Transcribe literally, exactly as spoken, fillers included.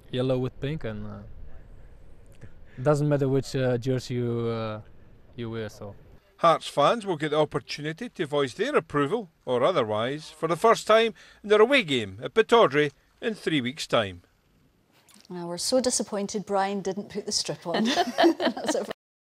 yellow with pink, and uh, doesn't matter which uh, jersey you uh, you wear. So Hearts fans will get the opportunity to voice their approval, or otherwise, for the first time in their away game at Pittodrie in three weeks' time. Now, we're so disappointed Brian didn't put the strip on. That's it for